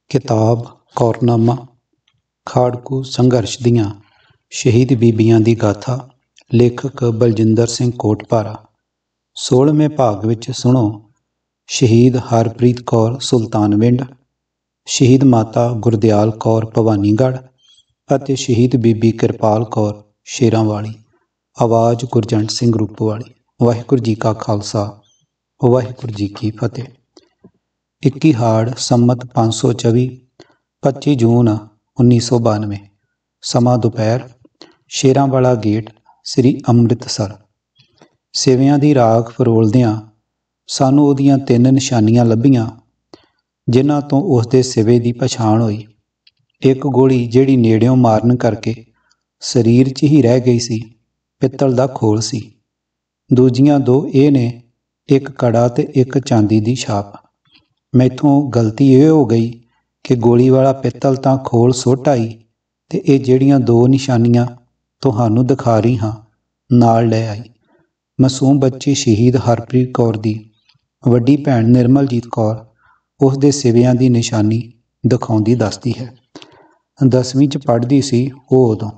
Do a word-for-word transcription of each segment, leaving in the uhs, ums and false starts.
किताब कौरनामा खाड़कू संघर्ष दियां शहीद बीबियां दी गाथा। लेखक बलजिंदर सिंह कोटपारा। सोलहवें भाग विच सुणो शहीद हरप्रीत कौर सुल्तानविंड, शहीद माता गुरदयाल कौर भवानीगढ़ ਅਤੇ शहीद बीबी किरपाल कौर शेरांवाली। आवाज़ गुरजंट सिंह रूपवाली। वाहिगुरू जी का खालसा वाहिगुरू जी की फतेह। इक्की हाड़ संमत पाँच सौ चौबी पच्ची जून उन्नीस सौ बानवे। समा दोपहर। शेरांवाला गेट श्री ਅੰਮ੍ਰਿਤਸਰ। ਸਿਵਿਆਂ ਦੀ ਰਾਖ ਫਰੋਲਦਿਆਂ ਸਾਨੂੰ ਉਹਦੀਆਂ ਤਿੰਨ ਨਿਸ਼ਾਨੀਆਂ ਲੱਭੀਆਂ ਜਿਨ੍ਹਾਂ ਤੋਂ ਉਸ ਦੇ ਸਿਵੇ ਦੀ ਪਛਾਣ ਹੋਈ। ਇੱਕ ਗੋਲੀ ਜਿਹੜੀ ਨੇੜਿਓਂ ਮਾਰਨ ਕਰਕੇ ਸਰੀਰ 'ਚ ਹੀ ਰਹਿ ਗਈ ਸੀ, ਪਿੱਤਲ ਦਾ ਖੋਲ ਸੀ। ਦੂਜੀਆਂ ਦੋ ਇਹ ਨੇ, ਇੱਕ ਕੜਾ ਤੇ ਇੱਕ ਚਾਂਦੀ ਦੀ ਛਾਪ। ਮੈਥੋਂ ਗਲਤੀ ਇਹ ਹੋ ਗਈ ਕਿ ਗੋਲੀ ਵਾਲਾ ਪਿੱਤਲ ਤਾਂ ਖੋਲ ਸੁੱਟ ਆਈ ਤੇ ਇਹ ਜਿਹੜੀਆਂ ਦੋ ਨਿਸ਼ਾਨੀਆਂ ਤੁਹਾਨੂੰ ਦਿਖਾ ਰਹੀ ਹਾਂ ਨਾਲ ਲੈ ਆਈ। ਮਾਸੂਮ ਬੱਚੀ ਸ਼ਹੀਦ ਹਰਪ੍ਰੀਤ ਕੌਰ ਦੀ ਵੱਡੀ ਭੈਣ ਨਿਰਮਲਜੀਤ ਕੌਰ ਉਸ ਦੇ ਸਿਵਿਆਂ ਦੀ ਨਿਸ਼ਾਨੀ ਦਿਖਾਉਂਦੀ ਦੱਸਦੀ ਹੈ। ਦਸਵੀਂ 'ਚ ਪੜ੍ਹਦੀ ਸੀ ਉਹ ਉਦੋਂ।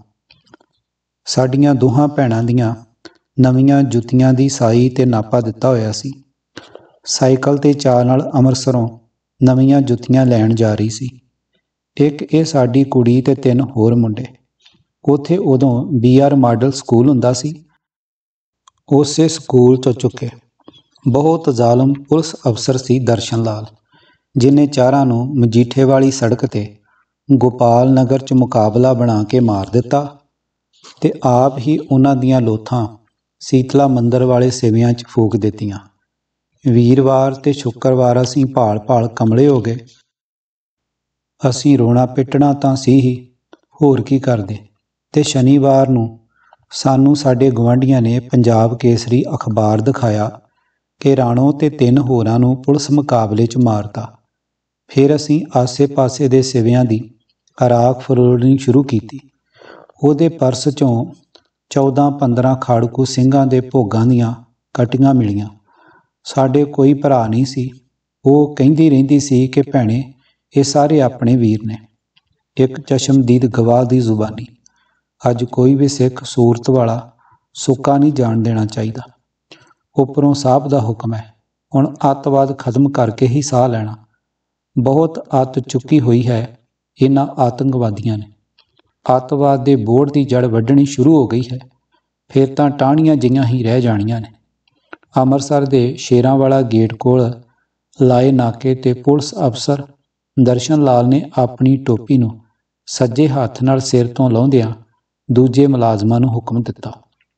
ਸਾਡੀਆਂ ਦੋਹਾਂ ਭੈਣਾਂ ਦੀਆਂ ਨਵੀਆਂ ਜੁੱਤੀਆਂ ਦੀ ਸਾਈ ਤੇ ਨਾਪਾ ਦਿੱਤਾ ਹੋਇਆ ਸੀ। ਸਾਈਕਲ ਤੇ ਚਾਅ ਨਾਲ ਅੰਮ੍ਰਿਤਸਰੋਂ ਨਵੀਆਂ ਜੁੱਤੀਆਂ ਲੈਣ ਜਾ ਰਹੀ ਸੀ। ਇੱਕ ਇਹ ਸਾਡੀ ਕੁੜੀ ਤੇ ਤਿੰਨ ਹੋਰ ਮੁੰਡੇ। ਉੱਥੇ ਉਦੋਂ ਬੀ ਆਰ ਮਾਡਲ ਸਕੂਲ ਹੁੰਦਾ ਸੀ। ਉਸੇ ਸਕੂਲ 'ਚੋਂ ਚੁੱਕੇ ਬਹੁਤ ਜ਼ਾਲਮ ਪੁਲਿਸ ਅਫਸਰ ਸੀ ਦਰਸ਼ਨ ਲਾਲ, ਜਿਹਨੇ ਚਾਰਾਂ ਨੂੰ ਮਜੀਠੇ ਵਾਲੀ ਸੜਕ ਤੇ ਗੋਪਾਲ ਨਗਰ 'ਚ ਮੁਕਾਬਲਾ ਬਣਾ ਕੇ ਮਾਰ ਦਿੱਤਾ ਤੇ ਆਪ ਹੀ ਉਹਨਾਂ ਦੀਆਂ ਲੋਥਾਂ ਸੀਤਲਾ ਮੰਦਰ ਵਾਲੇ ਸਿਵਿਆਂ 'ਚ ਫੂਕ ਦਿੱਤੀਆਂ। ਵੀਰਵਾਰ ਤੇ ਸ਼ੁੱਕਰਵਾਰ ਅਸੀਂ ਭਾਲ ਭਾਲ ਕਮਲੇ ਹੋ ਗਏ। ਅਸੀਂ ਰੋਣਾ ਪਿੱਟਣਾ ਤਾਂ ਸੀ ਹੀ, ਹੋਰ ਕੀ ਕਰਦੇ। ਤੇ ਸ਼ਨੀਵਾਰ ਨੂੰ ਸਾਨੂੰ ਸਾਡੇ ਗੁਆਂਢੀਆਂ ਨੇ ਪੰਜਾਬ ਕੇਸਰੀ ਅਖਬਾਰ ਦਿਖਾਇਆ ਕਿ ਰਾਣੋ ਤੇ ਤਿੰਨ ਹੋਰਾਂ ਨੂੰ ਪੁਲਿਸ ਮੁਕਾਬਲੇ 'ਚ ਮਾਰਤਾ। ਫਿਰ ਅਸੀਂ ਆਸੇ ਪਾਸੇ ਦੇ ਸਿਵਿਆਂ ਦੀ ਰਾਖ ਫਰੋਲਣੀ ਸ਼ੁਰੂ ਕੀਤੀ। ਉਹਦੇ ਪਰਸ 'ਚੋਂ ਚੌਦਾਂ ਪੰਦਰਾਂ ਖਾੜਕੂ ਸਿੰਘਾਂ ਦੇ ਭੋਗਾਂ ਦੀਆਂ ਕਟੀਆਂ ਮਿਲੀਆਂ। ਸਾਡੇ ਕੋਈ ਭਰਾ ਨਹੀਂ ਸੀ। ਉਹ ਕਹਿੰਦੀ ਰਹਿੰਦੀ ਸੀ ਕਿ ਭੈਣੇ ਇਹ ਸਾਰੇ ਆਪਣੇ ਵੀਰ ਨੇ। ਇੱਕ ਚਸ਼ਮਦੀਦ ਗਵਾਹ ਦੀ ਜ਼ੁਬਾਨੀ। ਅੱਜ ਕੋਈ ਵੀ ਸਿੱਖ ਸੂਰਤ ਵਾਲਾ ਸੁੱਕਾ ਨਹੀਂ ਜਾਣ ਦੇਣਾ ਚਾਹੀਦਾ। ਉੱਪਰੋਂ ਸਾਹਿਬ ਦਾ ਹੁਕਮ ਹੈ, ਹੁਣ ਅੱਤਵਾਦ ਖਤਮ ਕਰਕੇ ਹੀ ਸਾਹ ਲੈਣਾ। ਬਹੁਤ ਅੱਤ ਚੁੱਕੀ ਹੋਈ ਹੈ ਇਹਨਾਂ ਆਤੰਕਵਾਦੀਆਂ ਨੇ। ਅੱਤਵਾਦ ਦੇ ਬੋੜ ਦੀ ਜੜ ਵੱਢਣੀ ਸ਼ੁਰੂ ਹੋ ਗਈ ਹੈ। ਫਿਰ ਤਾਂ ਟਾਹਣੀਆਂ ਜਿਹੀਆਂ ਹੀ ਰਹਿ ਜਾਣੀਆਂ ਨੇ। ਅੰਮ੍ਰਿਤਸਰ ਦੇ ਸ਼ੇਰਾਂਵਾਲਾ ਗੇਟ ਕੋਲ ਲਾਏ ਨਾਕੇ ਤੇ ਪੁਲਿਸ ਅਫਸਰ ਦਰਸ਼ਨ ਲਾਲ ਨੇ ਆਪਣੀ ਟੋਪੀ ਨੂੰ ਸੱਜੇ ਹੱਥ ਨਾਲ ਸਿਰ ਤੋਂ ਲਾਹੁੰਦਿਆਂ ਦੂਜੇ ਮੁਲਾਜ਼ਮਾਂ ਨੂੰ ਹੁਕਮ ਦਿੱਤਾ।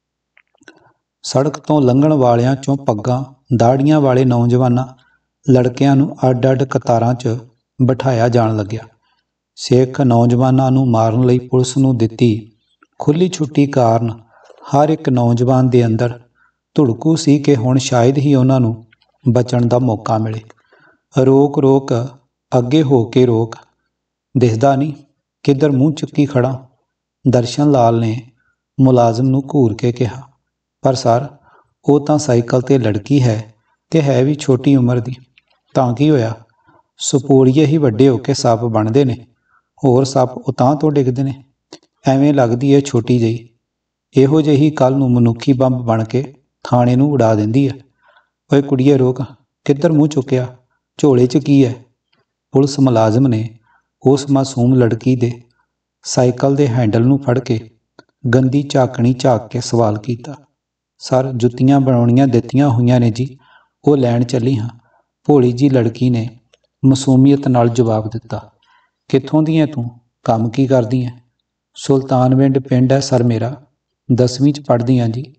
ਸੜਕ ਤੋਂ ਲੰਘਣ ਵਾਲਿਆਂ 'ਚੋਂ ਪੱਗਾਂ ਦਾੜ੍ਹੀਆਂ ਵਾਲੇ ਨੌਜਵਾਨਾਂ ਲੜਕਿਆਂ ਨੂੰ ਅੱਡ ਅੱਡ ਕਤਾਰਾਂ 'ਚ ਬਿਠਾਇਆ ਜਾਣ ਲੱਗਿਆ। ਸਿੱਖ ਨੌਜਵਾਨਾਂ ਨੂੰ ਮਾਰਨ ਲਈ ਪੁਲਿਸ ਨੂੰ ਦਿੱਤੀ ਖੁੱਲ੍ਹੀ ਛੁੱਟੀ ਕਾਰਨ ਹਰ ਇੱਕ ਨੌਜਵਾਨ ਦੇ ਅੰਦਰ ਧੁੜਕੂ ਸੀ ਕਿ ਹੁਣ ਸ਼ਾਇਦ ਹੀ ਉਹਨਾਂ ਨੂੰ ਬਚਣ ਦਾ ਮੌਕਾ ਮਿਲੇ। ਰੋਕ ਰੋਕ, ਅੱਗੇ ਹੋ ਕੇ ਰੋਕ, ਦਿਸਦਾ ਨਹੀਂ ਕਿੱਧਰ ਮੂੰਹ ਚੁੱਕੀ ਖੜ੍ਹਾ। ਦਰਸ਼ਨ ਲਾਲ ਨੇ ਮੁਲਾਜ਼ਮ ਨੂੰ ਘੂਰ ਕੇ ਕਿਹਾ, ਪਰ ਸਰ ਉਹ ਤਾਂ ਸਾਈਕਲ 'ਤੇ ਲੜਕੀ ਹੈ ਤੇ ਹੈ ਵੀ ਛੋਟੀ ਉਮਰ ਦੀ। ਤਾਂ ਕੀ ਹੋਇਆ, ਸਪੋਲੀਏ ਹੀ ਵੱਡੇ ਹੋ ਕੇ ਸੱਪ ਬਣਦੇ ਨੇ, ਹੋਰ ਸੱਪ ਉਤਾਂਹ ਤੋਂ ਡਿੱਗਦੇ ਨੇ। ਐਵੇਂ ਲੱਗਦੀ ਹੈ ਛੋਟੀ ਜਿਹੀ, ਇਹੋ ਜਿਹੀ ਕੱਲ੍ਹ ਨੂੰ ਮਨੁੱਖੀ ਬੰਬ ਬਣ ਕੇ ਥਾਣੇ ਨੂੰ ਉਡਾ ਦਿੰਦੀ ਹੈ। ਓਏ ਕੁੜੀਏ ਰੋਕ, ਕਿੱਧਰ ਮੂੰਹ ਚੁੱਕਿਆ, ਝੋਲੇ 'ਚ ਕੀ ਹੈ। ਪੁਲਿਸ ਮੁਲਾਜ਼ਮ ਨੇ ਉਸ ਮਾਸੂਮ ਲੜਕੀ ਦੇ ਸਾਈਕਲ ਦੇ ਹੈਂਡਲ ਨੂੰ ਫੜ ਕੇ ਗੰਦੀ ਝਾਕਣੀ ਝਾਕ ਕੇ ਸਵਾਲ ਕੀਤਾ। ਸਰ ਜੁੱਤੀਆਂ ਬਣਾਉਣੀਆਂ ਦਿੱਤੀਆਂ ਹੋਈਆਂ ਨੇ ਜੀ, ਉਹ ਲੈਣ ਚੱਲੀ ਹਾਂ। ਭੋਲੀ ਜੀ ਲੜਕੀ ਨੇ ਮਾਸੂਮੀਅਤ ਨਾਲ ਜਵਾਬ ਦਿੱਤਾ। ਕਿੱਥੋਂ ਦੀ ਹੈ ਤੂੰ, ਕੰਮ ਕੀ ਕਰਦੀ ਹੈ। ਸੁਲਤਾਨਵਿੰਡ ਪਿੰਡ ਹੈ ਸਰ ਮੇਰਾ, ਦਸਵੀਂ 'ਚ ਪੜ੍ਹਦੀ ਹਾਂ ਜੀ।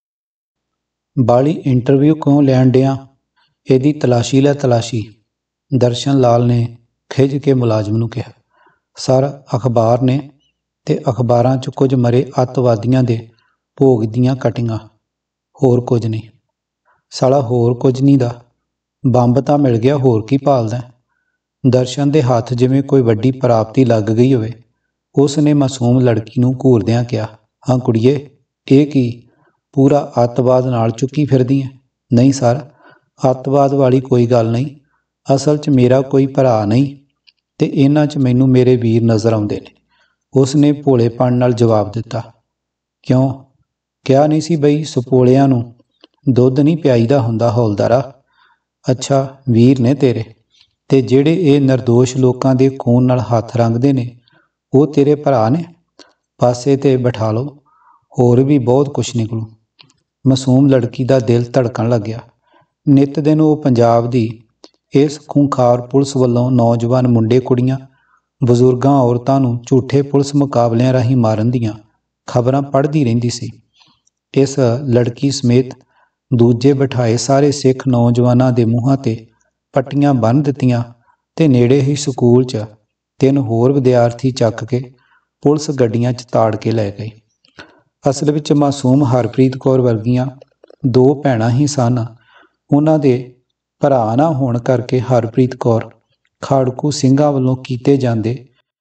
ਬਾਹਲੀ ਇੰਟਰਵਿਊ ਕਿਉਂ ਲੈਣ ਡਿਆਂ, ਇਹਦੀ ਤਲਾਸ਼ੀ ਲੈ ਤਲਾਸ਼ੀ। ਦਰਸ਼ਨ ਲਾਲ ਨੇ ਖਿੱਝ ਕੇ ਮੁਲਾਜ਼ਮ ਨੂੰ ਕਿਹਾ। ਸਰ ਅਖਬਾਰ ਨੇ ਤੇ ਅਖਬਾਰਾਂ 'ਚ ਕੁਝ ਮਰੇ ਅੱਤਵਾਦੀਆਂ ਦੇ ਭੋਗ ਦੀਆਂ ਕਟੀਆਂ, ਹੋਰ ਕੁਝ ਨਹੀਂ। ਸਾਲਾ ਹੋਰ ਕੁਝ ਨਹੀਂ ਦਾ ਬੰਬ ਤਾਂ ਮਿਲ ਗਿਆ, ਹੋਰ ਕੀ ਭਾਲਦਾ। ਦਰਸ਼ਨ ਦੇ ਹੱਥ ਜਿਵੇਂ ਕੋਈ ਵੱਡੀ ਪ੍ਰਾਪਤੀ ਲੱਗ ਗਈ ਹੋਵੇ। ਉਸ ਨੇ ਮਾਸੂਮ ਲੜਕੀ ਨੂੰ ਘੂਰਦਿਆਂ ਕਿਹਾ, ਹਾਂ ਕੁੜੀਏ ਇਹ ਕੀ ਪੂਰਾ ਅੱਤਵਾਦ ਨਾਲ ਚੁੱਕੀ ਫਿਰਦੀ ਹੈ। ਨਹੀਂ ਸਰ ਅੱਤਵਾਦ ਵਾਲੀ ਕੋਈ ਗੱਲ ਨਹੀਂ, ਅਸਲ 'ਚ ਮੇਰਾ ਕੋਈ ਭਰਾ ਨਹੀਂ, ਤੇ ਇਹਨਾਂ 'ਚ ਮੈਨੂੰ ਮੇਰੇ ਵੀਰ ਨਜ਼ਰ ਆਉਂਦੇ ਨੇ। ਉਸਨੇ ਭੋਲੇਪਣ ਨਾਲ ਜਵਾਬ ਦਿੱਤਾ। ਕਿਉਂ, ਕਿਹਾ ਨਹੀਂ ਸੀ ਬਈ ਸਪੋਲਿਆਂ ਨੂੰ ਦੁੱਧ ਨਹੀਂ ਪਿਆਈਦਾ ਹੁੰਦਾ ਹੌਲਦਾਰਾ। ਅੱਛਾ, ਵੀਰ ਨੇ ਤੇਰੇ, ਤੇ ਜਿਹੜੇ ਇਹ ਨਿਰਦੋਸ਼ ਲੋਕਾਂ ਦੇ ਖੂਨ ਨਾਲ ਹੱਥ ਰੰਗਦੇ ਨੇ ਉਹ ਤੇਰੇ ਭਰਾ ਨੇ। ਪਾਸੇ ਤੇ ਬਿਠਾ ਲਓ, ਹੋਰ ਵੀ ਬਹੁਤ ਕੁਛ ਨਿਕਲੂ। ਮਾਸੂਮ ਲੜਕੀ ਦਾ ਦਿਲ ਧੜਕਣ ਲੱਗਿਆ। ਨਿੱਤ ਦਿਨ ਉਹ ਪੰਜਾਬ ਦੀ ਇਸ ਖੂੰਖਾਰ ਪੁਲਿਸ ਵੱਲੋਂ ਨੌਜਵਾਨ ਮੁੰਡੇ ਕੁੜੀਆਂ, ਬਜ਼ੁਰਗਾਂ, ਔਰਤਾਂ ਨੂੰ ਝੂਠੇ ਪੁਲਿਸ ਮੁਕਾਬਲਿਆਂ ਰਾਹੀਂ ਮਾਰਨ ਦੀਆਂ ਖਬਰਾਂ ਪੜ੍ਹਦੀ ਰਹਿੰਦੀ ਸੀ। ਇਸ ਲੜਕੀ ਸਮੇਤ ਦੂਜੇ ਬਿਠਾਏ ਸਾਰੇ ਸਿੱਖ ਨੌਜਵਾਨਾਂ ਦੇ ਮੂੰਹਾਂ 'ਤੇ ਪੱਟੀਆਂ ਬੰਨ੍ਹ ਦਿੱਤੀਆਂ ਤੇ ਨੇੜੇ ਹੀ ਸਕੂਲ 'ਚ ਤਿੰਨ ਹੋਰ ਵਿਦਿਆਰਥੀ ਚੱਕ ਕੇ ਪੁਲਿਸ ਗੱਡੀਆਂ 'ਚ ਤਾੜ ਕੇ ਲੈ ਗਏ। ਅਸਲ ਵਿੱਚ ਮਾਸੂਮ ਹਰਪ੍ਰੀਤ ਕੌਰ ਵਰਗੀਆਂ ਦੋ ਭੈਣਾਂ ਹੀ ਸਨ। ਉਹਨਾਂ ਦੇ ਭਰਾ ਨਾ ਹੋਣ ਕਰਕੇ ਹਰਪ੍ਰੀਤ ਕੌਰ ਖਾੜਕੂ ਸਿੰਘਾਂ ਵੱਲੋਂ ਕੀਤੇ ਜਾਂਦੇ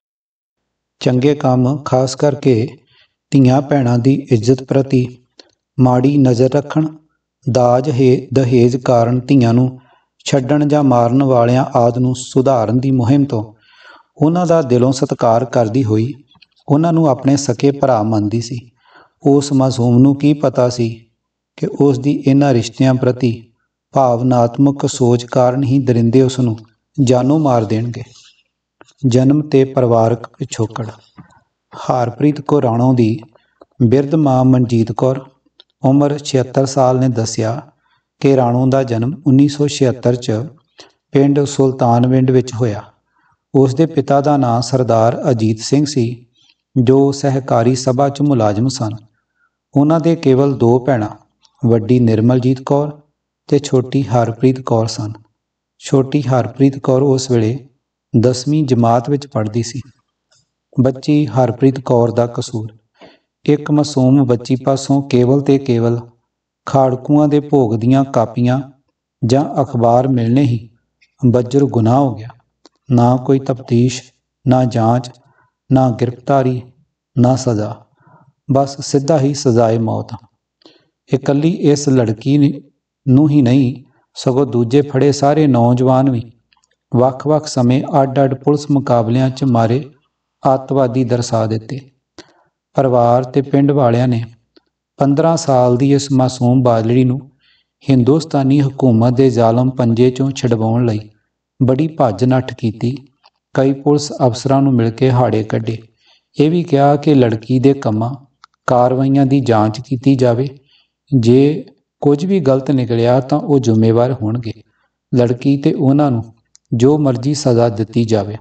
ਚੰਗੇ ਕੰਮ, ਖਾਸ ਕਰਕੇ ਧੀਆਂ ਭੈਣਾਂ ਦੀ ਇੱਜ਼ਤ ਪ੍ਰਤੀ ਮਾੜੀ ਨਜ਼ਰ ਰੱਖਣ, ਦਾਜ ਹੈ ਦਹੇਜ ਕਾਰਨ ਧੀਆਂ ਨੂੰ ਛੱਡਣ ਜਾਂ ਮਾਰਨ ਵਾਲਿਆਂ ਆਦਿ ਨੂੰ ਸੁਧਾਰਨ ਦੀ ਮੁਹਿੰਮ ਤੋਂ ਉਹਨਾਂ ਦਾ ਦਿਲੋਂ ਸਤਿਕਾਰ ਕਰਦੀ ਹੋਈ ਉਹਨਾਂ ਨੂੰ ਆਪਣੇ ਸਕੇ ਭਰਾ ਮੰਨਦੀ ਸੀ। ਉਸ ਮਾਸੂਮ ਨੂੰ ਕੀ ਪਤਾ ਸੀ ਕਿ ਉਸ ਦੀ ਇਹਨਾਂ ਰਿਸ਼ਤਿਆਂ ਪ੍ਰਤੀ ਭਾਵਨਾਤਮਕ ਸੋਚ ਕਾਰਨ ਹੀ ਦਰਿੰਦੇ ਉਸ ਨੂੰ ਜਾਨੋਂ ਮਾਰ ਦੇਣਗੇ। ਜਨਮ ਤੇ ਪਰਿਵਾਰਕ ਪਿਛੋਕੜ। ਹਰਪ੍ਰੀਤ ਕੌਰ ਰਾਣੋ ਦੀ ਬਿਰਧ ਮਾਂ ਮਨਜੀਤ ਕੌਰ, ਉਮਰ ਛਿਹੱਤਰ ਸਾਲ ਨੇ ਦੱਸਿਆ ਕਿ ਰਾਣੋ ਦਾ ਜਨਮ ਉੱਨੀ ਸੌ ਛਿਹੱਤਰ 'ਚ ਪਿੰਡ ਸੁਲਤਾਨਵਿੰਡ ਵਿੱਚ ਹੋਇਆ। ਉਸ ਦੇ ਪਿਤਾ ਦਾ ਨਾਂ ਸਰਦਾਰ ਅਜੀਤ ਸਿੰਘ ਸੀ, ਜੋ ਸਹਿਕਾਰੀ ਸਭਾ 'ਚ ਮੁਲਾਜ਼ਮ ਸਨ। ਉਹਨਾਂ ਦੇ ਕੇਵਲ ਦੋ ਭੈਣਾਂ, ਵੱਡੀ ਨਿਰਮਲਜੀਤ ਕੌਰ ਤੇ ਛੋਟੀ ਹਰਪ੍ਰੀਤ ਕੌਰ ਸਨ। ਛੋਟੀ ਹਰਪ੍ਰੀਤ ਕੌਰ ਉਸ ਵੇਲੇ ਦਸਵੀਂ ਜਮਾਤ ਵਿੱਚ ਪੜ੍ਹਦੀ ਸੀ। ਬੱਚੀ ਹਰਪ੍ਰੀਤ ਕੌਰ ਦਾ ਕਸੂਰ ਇੱਕ ਮਾਸੂਮ ਬੱਚੀ ਪਾਸੋਂ ਕੇਵਲ ਤੇ ਕੇਵਲ ਖਾੜਕੂਆਂ ਦੇ ਭੋਗ ਦੀਆਂ ਕਾਪੀਆਂ ਜਾਂ ਅਖਬਾਰ ਮਿਲਣੇ ਹੀ ਬੱਜਰ ਗੁਨਾਹ ਹੋ ਗਿਆ। ਨਾ ਕੋਈ ਤਫਤੀਸ਼, ਨਾ ਜਾਂਚ, ਨਾ ਗ੍ਰਿਫਤਾਰੀ, ਨਾ ਸਜ਼ਾ, ਬਸ ਸਿੱਧਾ ਹੀ ਸਜ਼ਾਏ ਮੌਤ। ਇਕੱਲੀ ਇਸ ਲੜਕੀ ਨੂੰ ਹੀ ਨਹੀਂ, ਸਗੋਂ ਦੂਜੇ ਫੜੇ ਸਾਰੇ ਨੌਜਵਾਨ ਵੀ ਵੱਖ-ਵੱਖ ਸਮੇਂ ਅੱਡ-ਅੱਡ ਪੁਲਿਸ ਮੁਕਾਬਲਿਆਂ 'ਚ ਮਾਰੇ ਅੱਤਵਾਦੀ ਦਰਸਾ ਦਿੱਤੇ। ਪਰਿਵਾਰ ਤੇ ਪਿੰਡ ਵਾਲਿਆਂ ਨੇ ਪੰਦਰਾਂ ਸਾਲ ਦੀ ਇਸ ਮਾਸੂਮ ਬਾਲੜੀ ਨੂੰ ਹਿੰਦੁਸਤਾਨੀ ਹਕੂਮਤ ਦੇ ਜ਼ਾਲਮ ਪੰਜੇ 'ਚੋਂ ਛਡਵਾਉਣ ਲਈ ਬੜੀ ਭੱਜ ਨੱਠ ਕੀਤੀ। ਕਈ ਪੁਲਿਸ ਅਫਸਰਾਂ ਨੂੰ ਮਿਲ ਕੇ ਹਾੜੇ ਕੱਢੇ। ਇਹ ਵੀ ਕਿਹਾ ਕਿ ਲੜਕੀ ਦੇ ਕੰਮਾਂ ਕਾਰਵਾਈਆਂ ਦੀ ਜਾਂਚ ਕੀਤੀ ਜਾਵੇ। ਜੇ ਕੁਝ ਵੀ ਗਲਤ ਨਿਕਲਿਆ ਤਾਂ ਉਹ ਜ਼ਿੰਮੇਵਾਰ ਹੋਣਗੇ। ਲੜਕੀ ਤੇ ਉਹਨਾਂ ਨੂੰ ਜੋ ਮਰਜ਼ੀ ਸਜ਼ਾ ਦਿੱਤੀ ਜਾਵੇ।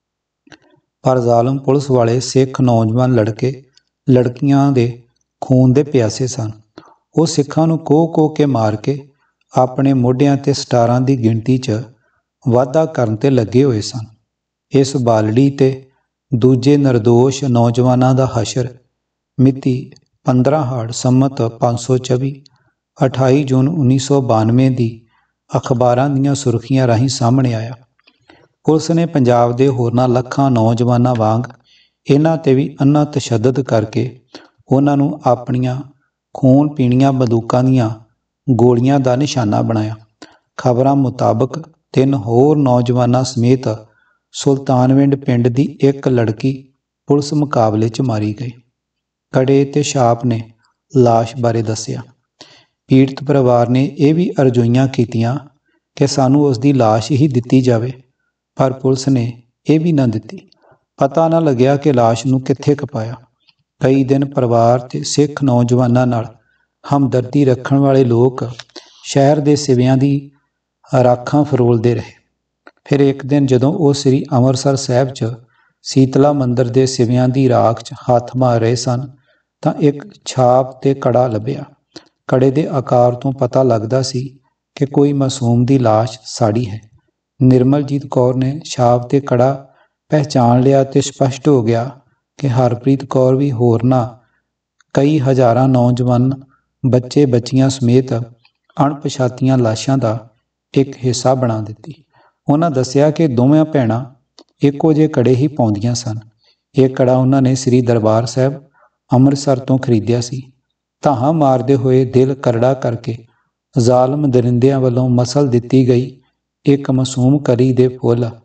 ਪਰ ਜ਼ਾਲਮ ਪੁਲਿਸ ਵਾਲੇ ਸਿੱਖ ਨੌਜਵਾਨ ਲੜਕੇ ਲੜਕੀਆਂ ਦੇ ਖੂਨ ਦੇ ਪਿਆਸੇ ਸਨ। ਉਹ ਸਿੱਖਾਂ ਨੂੰ ਕੋਹ-ਕੋਹ ਕੇ ਮਾਰ ਕੇ ਆਪਣੇ ਮੋਢਿਆਂ 'ਤੇ ਸਟਾਰਾਂ ਦੀ ਗਿਣਤੀ 'ਚ ਵਾਧਾ ਕਰਨ 'ਤੇ ਲੱਗੇ ਹੋਏ ਸਨ। ਇਸ ਬਾਲੜੀ ਤੇ ਦੂਜੇ ਨਿਰਦੋਸ਼ ਨੌਜਵਾਨਾਂ ਦਾ ਹਸ਼ਰ ਮਿਤੀ ਪੰਦਰਾਂ ਹਾੜ ਸੰਮਤ ਪੰਜ ਸੌ ਚੌਵੀ ਅਠਾਈ ਜੂਨ ਉੱਨੀ ਸੌ ਬਾਨਵੇਂ ਦੀ ਅਖਬਾਰਾਂ ਦੀਆਂ ਸੁਰਖੀਆਂ ਰਾਹੀਂ ਸਾਹਮਣੇ ਆਇਆ। ਪੁਲਿਸ ਨੇ ਪੰਜਾਬ ਦੇ ਹੋਰਨਾਂ ਲੱਖਾਂ ਨੌਜਵਾਨਾਂ ਵਾਂਗ ਇਹਨਾਂ 'ਤੇ ਵੀ ਅੰਨਾ ਤਸ਼ੱਦਦ ਕਰਕੇ ਉਹਨਾਂ ਨੂੰ ਆਪਣੀਆਂ ਖੂਨ ਪੀਣੀਆਂ ਬੰਦੂਕਾਂ ਦੀਆਂ ਗੋਲੀਆਂ ਦਾ ਨਿਸ਼ਾਨਾ ਬਣਾਇਆ। ਖਬਰਾਂ ਮੁਤਾਬਕ ਤਿੰਨ ਹੋਰ ਨੌਜਵਾਨਾਂ ਸਮੇਤ ਸੁਲਤਾਨਵਿੰਡ ਪਿੰਡ ਦੀ ਇੱਕ ਲੜਕੀ ਪੁਲਿਸ ਮੁਕਾਬਲੇ 'ਚ ਮਾਰੀ ਗਈ। ਕੜੇ ਤੇ ਛਾਪ ਨੇ ਲਾਸ਼ ਬਾਰੇ ਦੱਸਿਆ। ਪੀੜਤ ਪਰਿਵਾਰ ਨੇ ਇਹ ਵੀ ਅਰਜ਼ੋਈਆਂ ਕੀਤੀਆਂ ਕਿ ਸਾਨੂੰ ਉਸ ਦੀ ਲਾਸ਼ ਹੀ ਦਿੱਤੀ ਜਾਵੇ, ਪਰ ਪੁਲਿਸ ਨੇ ਇਹ ਵੀ ਨਾ ਦਿੱਤੀ। ਪਤਾ ਨਾ ਲੱਗਿਆ ਕਿ ਲਾਸ਼ ਨੂੰ ਕਿੱਥੇ ਖਪਾਇਆ। ਕਈ ਦਿਨ ਪਰਿਵਾਰ ਤੇ ਸਿੱਖ ਨੌਜਵਾਨਾਂ ਨਾਲ ਹਮਦਰਦੀ ਰੱਖਣ ਵਾਲੇ ਲੋਕ ਸ਼ਹਿਰ ਦੇ ਸਿਵਿਆਂ ਦੀ ਰਾਖਾਂ ਫਰੋਲਦੇ ਰਹੇ। ਫਿਰ ਇੱਕ ਦਿਨ ਜਦੋਂ ਉਹ ਸ੍ਰੀ ਅੰਮ੍ਰਿਤਸਰ ਸਾਹਿਬ 'ਚ ਸੀਤਲਾ ਮੰਦਰ ਦੇ ਸਿਵਿਆਂ ਦੀ ਰਾਖ 'ਚ ਹੱਥ ਮਾਰ ਰਹੇ ਸਨ ਤਾਂ ਇੱਕ ਛਾਪ ਤੇ ਕੜਾ ਲੱਭਿਆ। ਕੜੇ ਦੇ ਆਕਾਰ ਤੋਂ ਪਤਾ ਲੱਗਦਾ ਸੀ ਕਿ ਕੋਈ ਮਾਸੂਮ ਦੀ ਲਾਸ਼ ਸਾੜੀ ਹੈ। ਨਿਰਮਲਜੀਤ ਕੌਰ ਨੇ ਛਾਪ ਤੇ ਕੜਾ ਪਹਿਚਾਣ ਲਿਆ ਤੇ ਸਪਸ਼ਟ ਹੋ ਗਿਆ ਕਿ ਹਰਪ੍ਰੀਤ ਕੌਰ ਵੀ ਹੋਰਨਾਂ ਕਈ ਹਜ਼ਾਰਾਂ ਨੌਜਵਾਨ ਬੱਚੇ ਬੱਚੀਆਂ ਸਮੇਤ ਅਣਪਛਾਤੀਆਂ ਲਾਸ਼ਾਂ ਦਾ ਇੱਕ ਹਿੱਸਾ ਬਣਾ ਦਿੱਤੀ। ਉਹਨਾਂ ਦੱਸਿਆ ਕਿ ਦੋਵੇਂ ਭੈਣਾਂ ਇੱਕੋ ਜਿਹੇ ਕੜੇ ਹੀ ਪਾਉਂਦੀਆਂ ਸਨ। ਇਹ ਕੜਾ ਉਹਨਾਂ ਨੇ ਸ੍ਰੀ ਦਰਬਾਰ ਸਾਹਿਬ ਅੰਮ੍ਰਿਤਸਰ ਤੋਂ ਖਰੀਦਿਆ ਸੀ। ਧਾਹਾਂ ਮਾਰਦੇ ਹੋਏ ਦਿਲ ਕਰੜਾ ਕਰਕੇ ਜ਼ਾਲਮ ਦਰਿੰਦਿਆਂ ਵੱਲੋਂ ਮਸਲ ਦਿੱਤੀ ਗਈ ਇੱਕ ਮਾਸੂਮ ਕਲੀ ਦੇ ਫੁੱਲ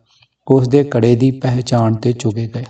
ਉਸ ਦੇ ਕੜੇ ਦੀ ਪਹਿਚਾਣ 'ਤੇ ਚੁਗੇ ਗਏ।